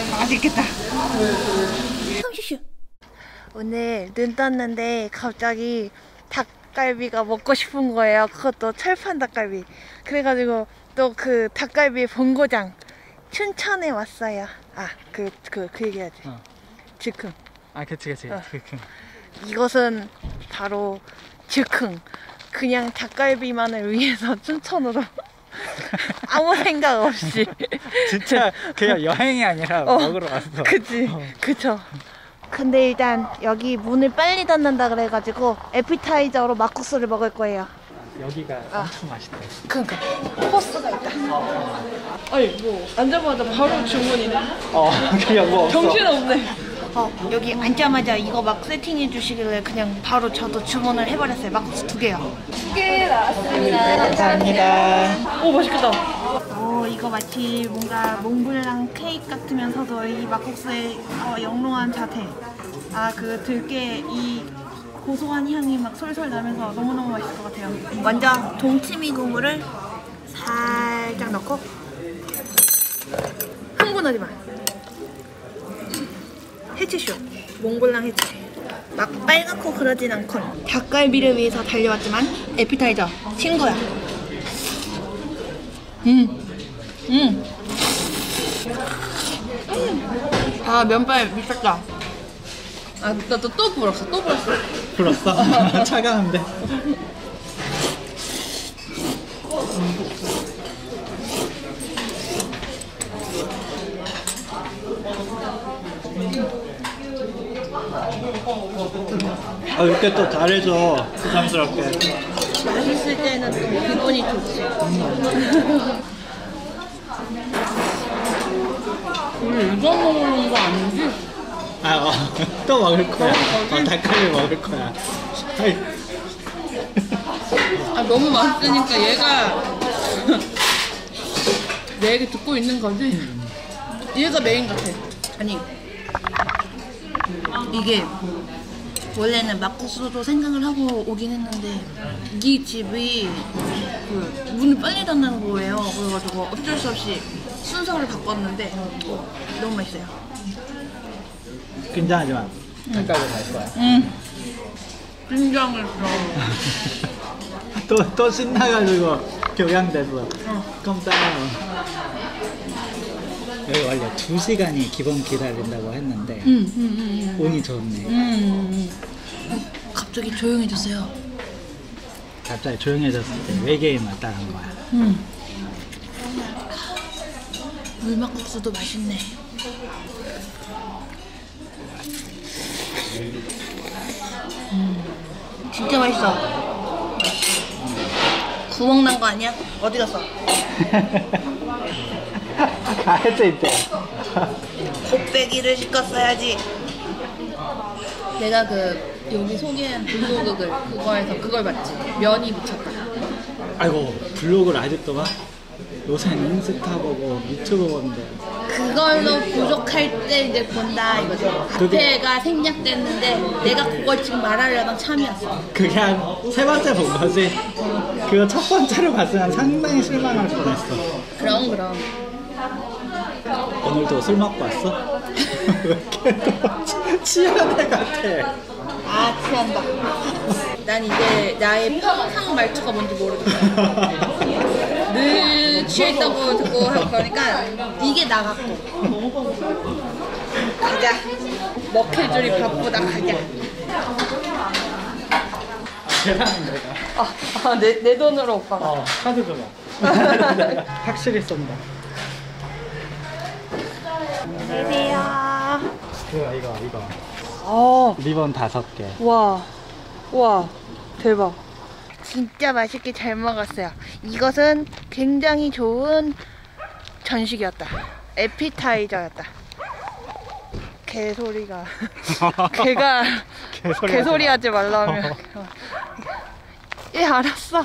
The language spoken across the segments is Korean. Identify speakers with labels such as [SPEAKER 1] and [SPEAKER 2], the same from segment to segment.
[SPEAKER 1] 맛있겠다. 오늘 눈 떴는데 갑자기 닭갈비가 먹고 싶은 거예요. 그것도 철판 닭갈비. 그래가지고 또 그 닭갈비 본고장 춘천에 왔어요. 아, 그 얘기하지. 즉흥.
[SPEAKER 2] 아, 그치. 즉흥.
[SPEAKER 1] 이것은 바로 즉흥. 그냥 닭갈비만을 위해서 춘천으로 아무 생각 없이.
[SPEAKER 2] 진짜 그냥 여행이 아니라 먹으러 왔어.
[SPEAKER 1] 그치. 그쵸. 근데 일단 여기 문을 빨리 닫는다 그래가지고 에피타이저로 막국수를 먹을 거예요.
[SPEAKER 2] 여기가 엄청 맛있대.
[SPEAKER 1] 그러니까 코스가 있다. 아니 뭐 앉자마자 바로 주문이네.
[SPEAKER 2] 그냥 뭐 없어.
[SPEAKER 1] 정신없네. 여기 앉자마자 이거 막 세팅해 주시길래 그냥 바로 저도 주문을 해버렸어요. 막국수 2개요. 2개 나왔습니다.
[SPEAKER 2] 감사합니다.
[SPEAKER 1] 오, 맛있겠다. 이거 마치 뭔가 몽블랑 케이크 같으면서도 이 막국수의 영롱한 자태. 그 들깨 이 고소한 향이 막 솔솔 나면서 너무너무 맛있을 것 같아요. 먼저 동치미 국물을 살짝 넣고 흥분하지 마. 해치쇼, 몽블랑 해치. 막 빨갛고 그러진 않건 닭갈비를 위해서 달려왔지만 에피타이저 친구야. 면발 미쳤다. 나 또 불었어.
[SPEAKER 2] 불었어? 차가운데. 이렇게 또 잘해줘. 부담스럽게.
[SPEAKER 1] 맛있을 때는 또 기분이 좋지. 우리 이거 먹는 거 아니지?
[SPEAKER 2] 또 먹을 거야. 닭갈비 먹을 거야.
[SPEAKER 1] 너무 맛있으니까 얘가 내 얘기 듣고 있는 거지? 얘가 메인 같아. 아니 이게 원래는 막국수도 생각을 하고 오긴 했는데 이 집이 그 문을 빨리 닫는 거예요. 그래가지고 어쩔 수 없이 순서를 바꿨는데 너무 맛있어요.
[SPEAKER 2] 긴장하지 마. 닭갈비 갈 거야.
[SPEAKER 1] 긴장을
[SPEAKER 2] 또 신나가지고 교양됐어. 깜짝이야. 여기 원래 2시간이 기본 기다린다고 했는데 운이 좋네.
[SPEAKER 1] 갑자기 조용해졌어요.
[SPEAKER 2] 갑자기 조용해졌을 때 외계인 왔다는 거야.
[SPEAKER 1] 물막국수도 맛있네. 진짜 맛있어. 구멍 난 거 아니야? 어디 갔어?
[SPEAKER 2] 가야지 이제.
[SPEAKER 1] 곱빼기를 시켰어야지. 내가 여기 소개한 블로그 그거에서 그걸 봤지. 면이 미쳤다.
[SPEAKER 2] 아이고, 블로그를 아직도 봐? 요새는 인스타 보고 유튜브 보는데.
[SPEAKER 1] 그걸로 부족할 때 이제 본다 이거지. 앞에가 생략됐는데 내가 그걸 지금 말하려던 참이었어.
[SPEAKER 2] 그게 한 3번째 본 거지? 그거 첫 번째로 봤으면 상당히 실망할 뻔했어.
[SPEAKER 1] 그럼.
[SPEAKER 2] 오늘도 술 먹고 왔어? 왜 이렇게 취한 애 같아.
[SPEAKER 1] 취한다. 난 이제 나의 평상 말투가 뭔지 모르겠어. 늘 취했다고 듣고 하고 그러니까 이게 나 같고. 가자. 먹힐 줄이 바쁘다. 가자.
[SPEAKER 2] 계산은 내가.
[SPEAKER 1] 내 돈으로 오빠가.
[SPEAKER 2] 카드 줘봐. 확실히 쏜다.
[SPEAKER 1] 안녕하세요.
[SPEAKER 2] 이거. 리본 5개.
[SPEAKER 1] 와, 대박. 진짜 맛있게 잘 먹었어요. 이것은 굉장히 좋은 전식이었다. 에피타이저였다. 개소리가. 걔가 개소리 하지 말라며. 알았어.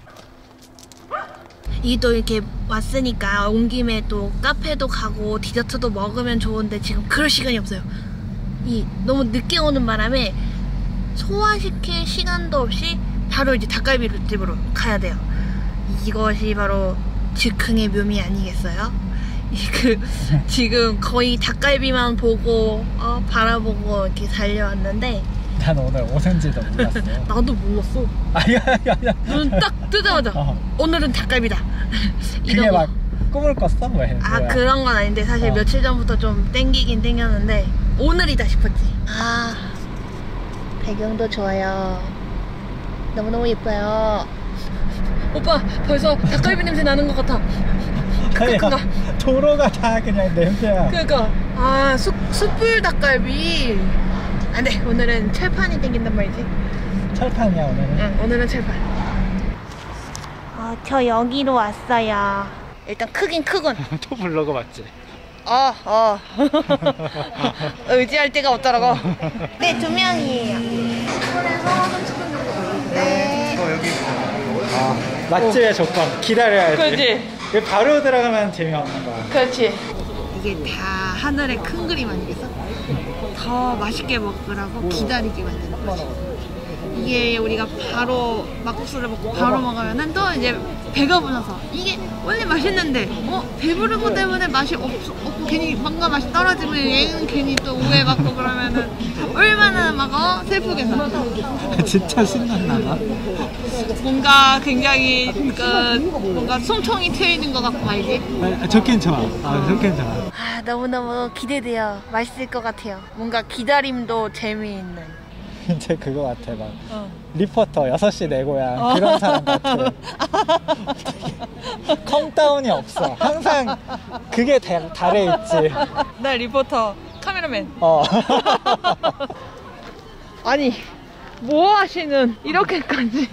[SPEAKER 1] 이 또 이렇게 왔으니까 온 김에 또 카페도 가고 디저트도 먹으면 좋은데 지금 그럴 시간이 없어요. 너무 늦게 오는 바람에 소화시킬 시간도 없이 바로 이제 닭갈비 집으로 가야 돼요. 이것이 바로 즉흥의 묘미 아니겠어요? 그 지금 거의 닭갈비만 보고 바라보고 이렇게 달려왔는데
[SPEAKER 2] 난 오늘 오선지도 몰랐어.
[SPEAKER 1] 나도 몰랐어.
[SPEAKER 2] 아야야야.
[SPEAKER 1] 눈 딱 뜨자마자 오늘은 닭갈비다.
[SPEAKER 2] 그게 막 꿈을 꿨어? 왜?
[SPEAKER 1] 아
[SPEAKER 2] 뭐야?
[SPEAKER 1] 그런 건 아닌데 사실 며칠 전부터 좀 땡기긴 땡겼는데 오늘이다 싶었지. 아 배경도 좋아요. 너무너무 예뻐요. 오빠 벌써 닭갈비 냄새 나는 것 같아.
[SPEAKER 2] 아야, 도로가 다 그냥 냄새야.
[SPEAKER 1] 그러니까 아 숯불 닭갈비. 안돼 오늘은 철판이 땡긴단 말이지.
[SPEAKER 2] 철판이야 오늘은?
[SPEAKER 1] 응 오늘은 철판. 저 여기로 왔어요. 일단 크긴 크군.
[SPEAKER 2] 또 블로그 맞지?
[SPEAKER 1] 의지할 데가 없더라고. 네, 2명이에요. 네.
[SPEAKER 2] 맛집의 조건 기다려야지.
[SPEAKER 1] 그렇지.
[SPEAKER 2] 이거 바로 들어가면 재미없는 거야.
[SPEAKER 1] 그렇지. 이게 다 하늘의 큰 그림 아니겠어? 더 맛있게 먹으라고 기다리게 만드는 거지. 이게 우리가 바로 막국수를 먹고 바로 먹으면은 또 이제 배가 불러서 이게 원래 맛있는데 배부른 것 때문에 맛이 없고 괜히 뭔가 맛이 떨어지면 얘는 괜히 또 오해받고 그러면은 얼마나 막 슬프겠어.
[SPEAKER 2] 진짜 신났나 봐.
[SPEAKER 1] 뭔가 굉장히 뭔가 숨통이 트이는 것 같고 알지?
[SPEAKER 2] 좋긴 좋아. 좋긴 좋아.
[SPEAKER 1] 너무너무 기대돼요. 맛있을 것 같아요. 뭔가 기다림도 재미있는.
[SPEAKER 2] 이제 그거 같아 막 리포터 6시 내 고향 그런 사람 같아. 컴다운이 없어. 항상 그게 달에 있지.
[SPEAKER 1] 나 리포터 카메라맨. 아니 뭐 하시는 이렇게까지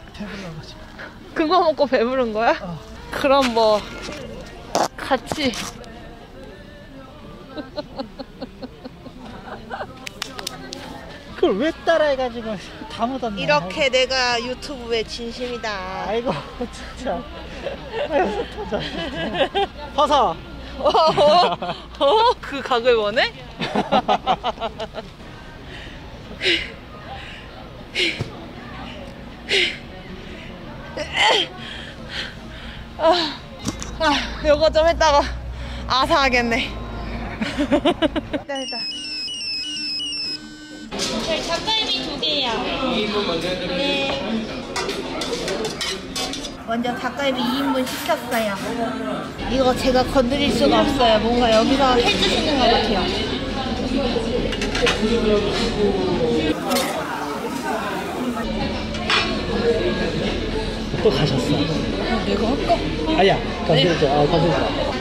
[SPEAKER 1] 그거 먹고 배부른 거야? 그럼 뭐 같이
[SPEAKER 2] 그걸 왜 따라해가지고 다 묻었네.
[SPEAKER 1] 이렇게 내가 유튜브에 진심이다.
[SPEAKER 2] 아이고 진짜. 아유 터져. 서서.
[SPEAKER 1] 그 각을 원해? 요거 좀 했다가 아사하겠네. 됐다. 저희 닭갈비 2개요. 네. 먼저 닭갈비 2인분 시켰어요. 이거 제가 건드릴 수가 없어요. 뭔가 여기서 해주시는 것 같아요.
[SPEAKER 2] 또 가셨어.
[SPEAKER 1] 내가 할까?
[SPEAKER 2] 아야 건들죠. 건들죠.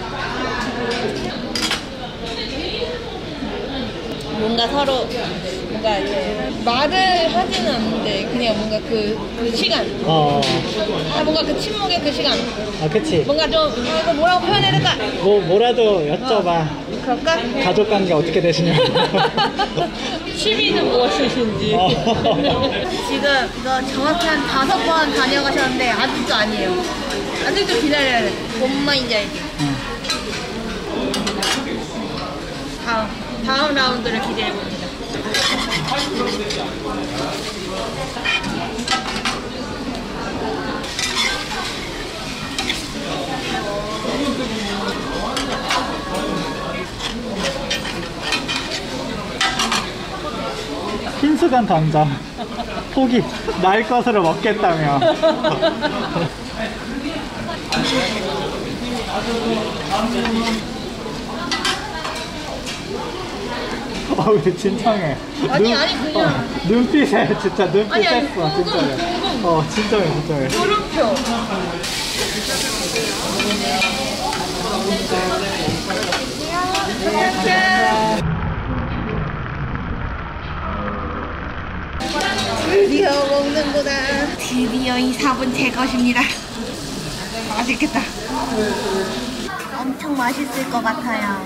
[SPEAKER 1] 뭔가 서로 뭔가 이제 말을 하지는 않는데 그냥 뭔가 그 시간 뭔가 그 침묵의 그 시간
[SPEAKER 2] 그치.
[SPEAKER 1] 뭔가 좀 이거 뭐라고 표현해야 될까?
[SPEAKER 2] 뭐라도 여쭤봐.
[SPEAKER 1] 그럴까?
[SPEAKER 2] 가족관계 어떻게 되시냐고.
[SPEAKER 1] 취미는 무엇이신지. 지금 이거 정확히 한 5번 다녀가셨는데 아직도 아니에요. 아직도 기다려야 돼. 뭔 말인지 알지? 다음 라운드를 기대해봅니다.
[SPEAKER 2] 흰수간 던져. 포기. 날 것으로 먹겠다며. 왜 진정해.
[SPEAKER 1] 아니 그냥
[SPEAKER 2] 눈빛에 진짜 눈빛
[SPEAKER 1] 아니,
[SPEAKER 2] 셌어 진짜로. 진정해.
[SPEAKER 1] 물음표. 드디어 먹는구나. 드디어 이 4분 제 것입니다. 맛있겠다. 엄청 맛있을 것 같아요.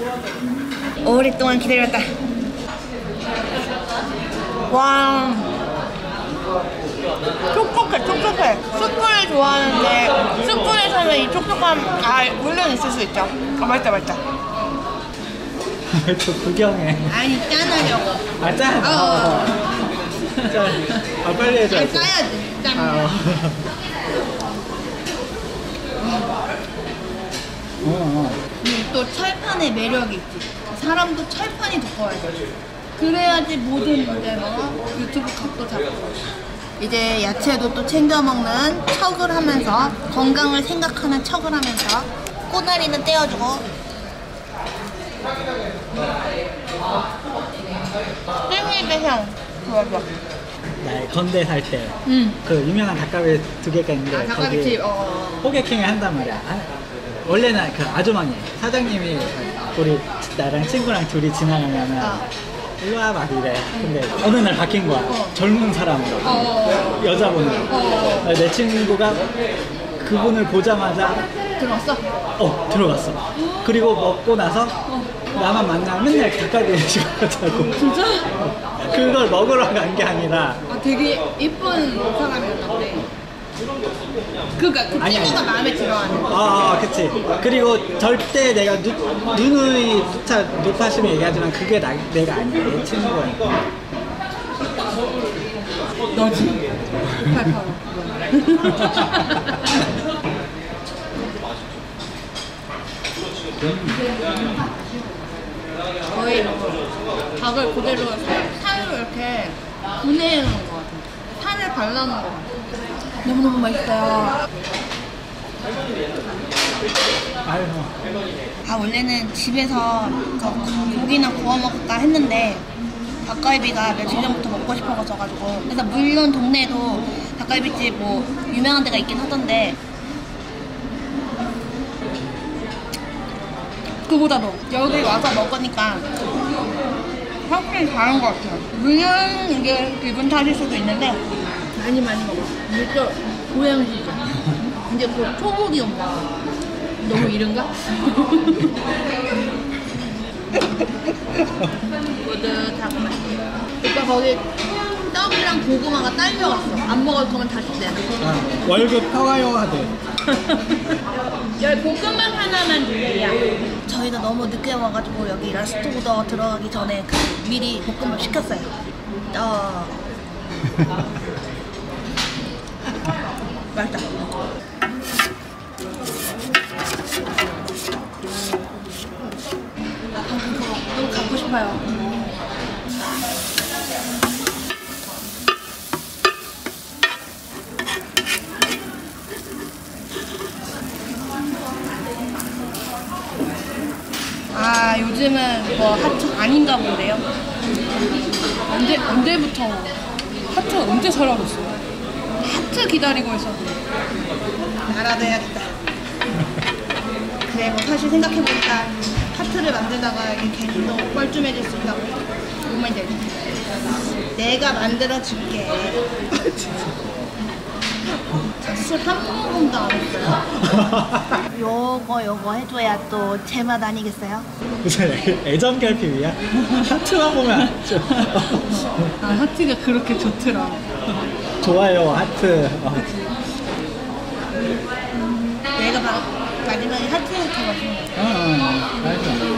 [SPEAKER 1] 오랫동안 기다렸다. 와, 촉촉해. 숯불을 좋아하는데 숯불에서는 이 촉촉함 물론 있을 수 있죠. 맛있다.
[SPEAKER 2] 또 구경해.
[SPEAKER 1] 아니 짠하려고.
[SPEAKER 2] 짠. 짠. 빨리 해줘.
[SPEAKER 1] 짜야지. 짠. 또 철판의 매력이 있지. 사람도 철판이 두꺼워야 돼. 그래야지 모든 문제뭐 유튜브 각도 잡고. 이제 야채도 또 챙겨 먹는 척을 하면서 건강을 생각하는 척을 하면서 꼬다리는 떼어주고 깻잎의 향 좋아.
[SPEAKER 2] 나 건대 살 때
[SPEAKER 1] 응.
[SPEAKER 2] 그 유명한 닭갈비 두 개가 있는데
[SPEAKER 1] 닭갈비집
[SPEAKER 2] 호객행위 한단 말이야. 원래는 그 아주머니 사장님이 우리 나랑 친구랑 둘이 지나가면은 일로 와봐 이래. 근데 어느 날 바뀐 거야. 젊은 사람으로 여자분으로. 내 친구가 그분을 보자마자
[SPEAKER 1] 들어왔어?
[SPEAKER 2] 들어갔어. 그리고 먹고 나서 나만 만나면 맨날 닭갈비 시켜자고.
[SPEAKER 1] 진짜?
[SPEAKER 2] 그걸 먹으러 간 게 아니라.
[SPEAKER 1] 되게 예쁜 사람이었는데. 그니까 그 친구가 마음에 들어하는 거.
[SPEAKER 2] 그치. 그리고 절대 내가 누누이 높아심이 얘기하지만 그게 내가 아니야. 내 친구야.
[SPEAKER 1] 너지. 98%. 거의 닭을 그대로 살로 이렇게 분해해놓은 것 같아요. 살을 발라놓은 것 같아요. 너무너무 맛있어요. 원래는 집에서 고기나 구워 먹을까 했는데 닭갈비가 며칠 전부터 먹고 싶어가지고 그래서 물론 동네에도 닭갈비집 뭐 유명한 데가 있긴 하던데 그보다도 여기 와서 먹으니까 확실히 다른 것 같아요. 물론 이게 기분 탓일 수도 있는데 많이 먹어. 이게 고양시죠. 이제 곧 초복이 온다. 너무 이른가? 뿌듯하고 맛있어. 오빠 거기 떡이랑 고구마가 딸려왔어. 안 먹을 거면 다시 내.
[SPEAKER 2] 월급 평화요 하대.
[SPEAKER 1] 여기 볶음밥 하나만 주세요. 저희가 너무 늦게 와가지고 여기 라스트오더 들어가기 전에 미리 볶음밥 시켰어요. 맛있다. 너무 갖고 싶어요. 요즘은 뭐 하트 아닌가 보네요. 언제부터 하트가 언제 사라졌어요? 하트 기다리고 있었는데 나라도 해야겠다. 그래 뭐 사실 생각해보니까 하트를 만들다가 이게 괜히 너무 뻘쭘해질 수 있다고. 뭔 말인지 알지? 내가 만들어줄게. 술 한 모금도 안 했어요. 요거 해줘야 또 제맛 아니겠어요?
[SPEAKER 2] 무슨 애정 결핍이야? 하트만 보면 알죠.
[SPEAKER 1] 하트가 그렇게 좋더라.
[SPEAKER 2] 좋아요 하트.
[SPEAKER 1] 내가 마지막에 하트 이렇게 맛있는 거.
[SPEAKER 2] 맛있어.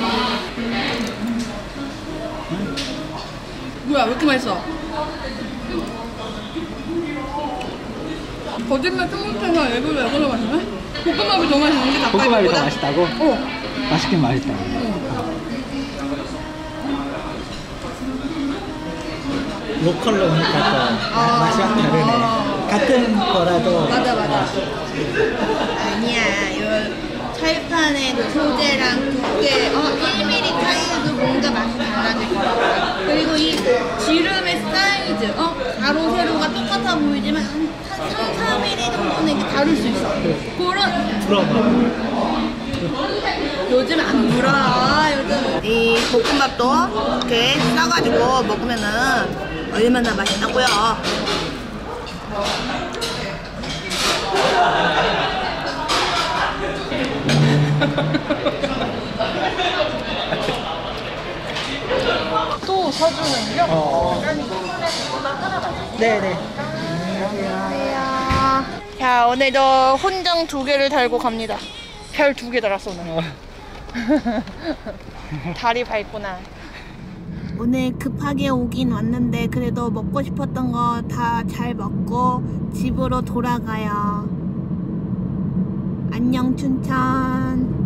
[SPEAKER 1] 뭐야 왜 이렇게 맛있어? 거짓말 좀 못해서 일부러 맛있네? 볶음밥이 더 맛있는데 닭갈비보다?
[SPEAKER 2] 볶음밥이 더 맛있다고? 맛있긴 맛있다. 로컬로 오니까 또 맛이 확 다르네. 같은 거라도.
[SPEAKER 1] 맞아. 아니야, 요 철판의 그 소재랑 두께 1mm 차이도 뭔가 맛이 달라질 거라고. 그리고 이 지름의 사이즈, 가로 세로가 똑같아 보이지만 한 3, 4mm 정도는 이렇게 다를 수 있어. 그런.
[SPEAKER 2] 불어봐.
[SPEAKER 1] 요즘 안 물어. 요즘 이 볶음밥도 이렇게 싸가지고 먹으면은 얼마나 맛있다고요. 또 사주는요?
[SPEAKER 2] 네네.
[SPEAKER 1] 자, 오늘도 혼정 2개를 달고 갑니다. 별 2개 달았어 오늘. 다리 밝구나. 오늘 급하게 오긴 왔는데 그래도 먹고 싶었던 거 다 잘 먹고 집으로 돌아가요. 안녕 춘천.